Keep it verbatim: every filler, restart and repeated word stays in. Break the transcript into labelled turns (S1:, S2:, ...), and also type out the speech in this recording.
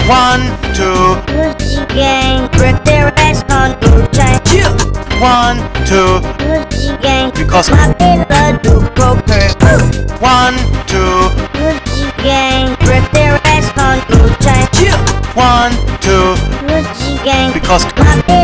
S1: One, two,
S2: Gucci gang, break their ass on blue chain.
S1: yeah. One, two,
S2: Gucci gang,
S1: because
S2: my bitch do cocaine.
S1: one, two,
S2: Gucci gang, break their ass on blue chain.
S1: yeah. One, two,
S2: Gucci gang,
S1: because
S2: my bitch